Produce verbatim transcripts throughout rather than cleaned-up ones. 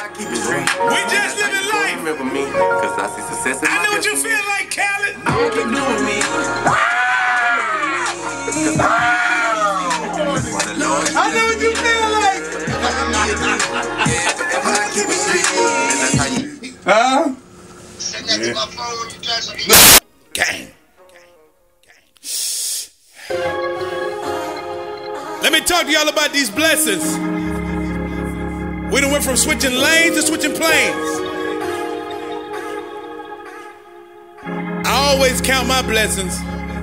keep it real. We just living life. Remember me, cause I see success in my I know what you destiny. feel like, Khaled. I'ma keep doing me. I know what you feel like. Huh? Yeah. Gang. Let me talk to y'all about these blessings. We done went from switching lanes to switching planes. I always count my blessings.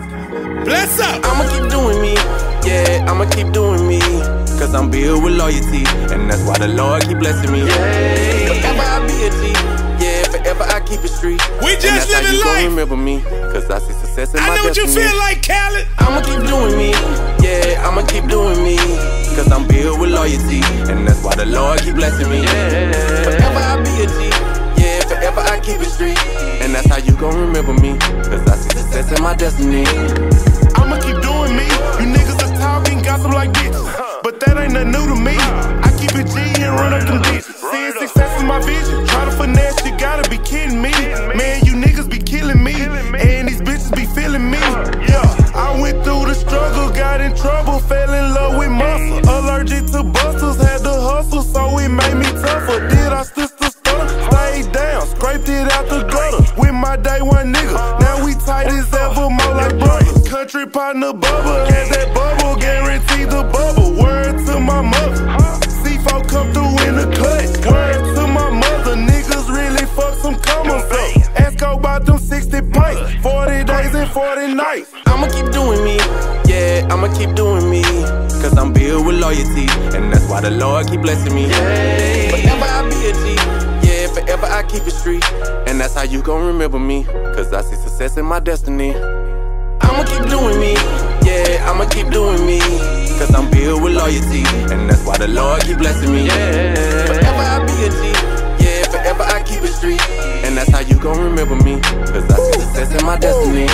Bless up. I'ma keep doing me. Yeah, I'ma keep doing me. Cause I'm built with loyalty. And that's why the Lord keep blessing me. Yeah, forever I be a G. Yeah, forever I keep it street. We just living life. life. Remember me, cause I see success in I my know what destiny. you feel like, Khaled. I'ma keep doing me. Yeah, I'ma keep doing me. Cause I'm built with loyalty. And that's why the Lord keep blessing me. Yeah, forever I be a G. Yeah, forever I keep it street. And that's how you gon' remember me. Cause I see success in my destiny. I'ma keep doing me. You niggas are talking gossip like bitches, but that ain't nothing new to me. I keep it G and run up them bitches. Seeing success in my vision. Try to finesse, you gotta be kidding me. Man, you niggas be killing me. And these bitches be feeling me. Yeah, I went through the struggle, got in trouble, fell in love with muscle. Allergic to busters, had to hustle, so it made me tougher. Did I still stutter? Stayed down, scraped it out the gutter. With my day one nigga, now we tight as ever, more like brothers. Country partner bubble, had that bubble, guaranteed the bubble. Word to my mother, C four come through in the clutch. Word to my mother, niggas really fuck some commas up. Ask her about them sixty pints, forty days and forty nights. I'ma keep doing me. Yeah, I'ma keep doing me. Cause I'm built with loyalty. And that's why the Lord keep blessing me. Yeah, forever I be a G. Yeah, forever I keep it street. And that's how you gon' remember me. Cause I see success in my destiny. I'ma keep doing me. Yeah, I'ma keep doing me. Cause I'm built with loyalty. And that's why the Lord keep blessing me. Yeah, forever I be a G. Yeah, forever I keep it street. And that's how you gon' remember me. Cause I see success in my destiny.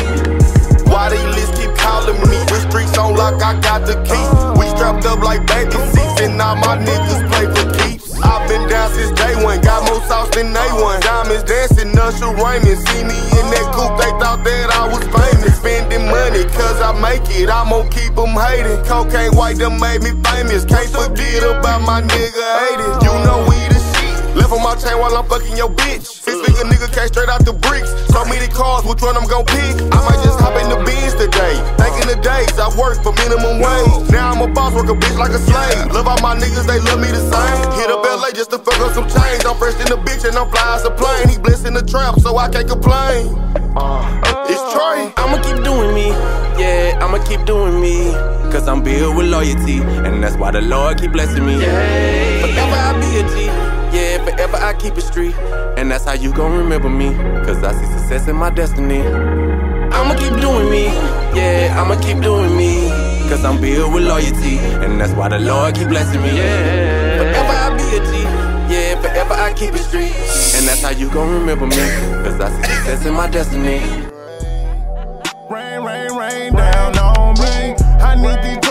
Why they list keep calling me? The streets on lock, I got the key. We strapped up like baby seats, and now my niggas play for keeps. I've been down since day one, got more sauce than A one. Diamonds dancing, Usher Raymond. See me in that coupe, they thought that I was famous. Spending money, cause I make it, I'm gon' keep them hating. Cocaine white, them made me famous. Can't forget about my nigga Aiden. You know we the shit. Left on my chain while I'm fucking your bitch. Six figure nigga came straight out the bricks. So many cars, which one I'm gon' pick? I might just hop in the Benz today. Thinking the days I work for minimum wage. Now I'm a boss, work a bitch like a slave. Love all my niggas, they love me the same. Hit up L A just to fuck up some chains. I'm fresh in the bitch and I'm fly as a plane. He blessing the trap, so I can't complain. Uh, it's Trey. I'ma keep doing me. Yeah, I'ma keep doing me. Cause I'm built with loyalty. And that's why the Lord keep blessing me. Yeah, forever I be a G. Yeah, forever I keep it street. And that's how you gon' remember me. Cause I see success in my destiny. I'ma keep doing me. Yeah, I'ma keep doing me. Cause I'm built with loyalty. And that's why the Lord keep blessing me. Yeah, forever I be a G. Yeah, forever I keep it street. And that's how you gon' remember me. Cause I see success in my destiny. Rain, rain, rain down on me. I need these